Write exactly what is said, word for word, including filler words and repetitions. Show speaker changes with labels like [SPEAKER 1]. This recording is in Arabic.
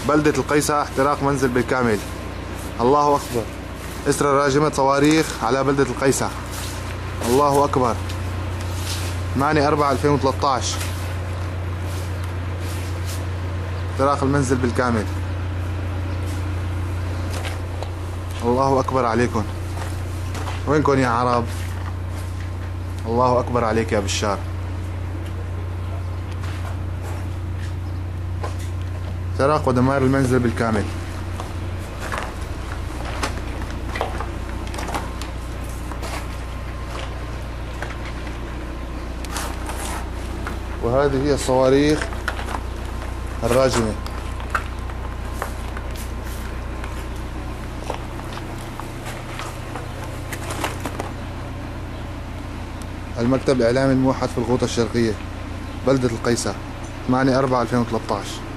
[SPEAKER 1] بلدة القيسة احتراق منزل بالكامل. الله أكبر. إسرى راجمة صواريخ على بلدة القيسة. الله أكبر. ثمانية أربعة ألفين وثلاثة عشر احتراق المنزل بالكامل. الله أكبر عليكم. وينكم يا عرب؟ الله أكبر عليك يا بشار. احتراق ودمار المنزل بالكامل. وهذه هي الصواريخ الراجمة. المكتب الإعلامي الموحد في الغوطة الشرقية، بلدة القيسة، ثمانية أربعة ألفين وثلاثة عشر.